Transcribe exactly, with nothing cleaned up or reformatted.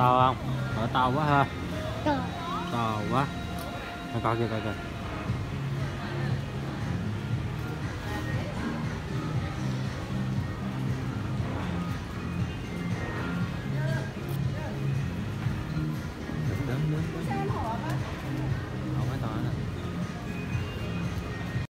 To không? Ở to quá ha. to To quá. Coi kìa coi kìa.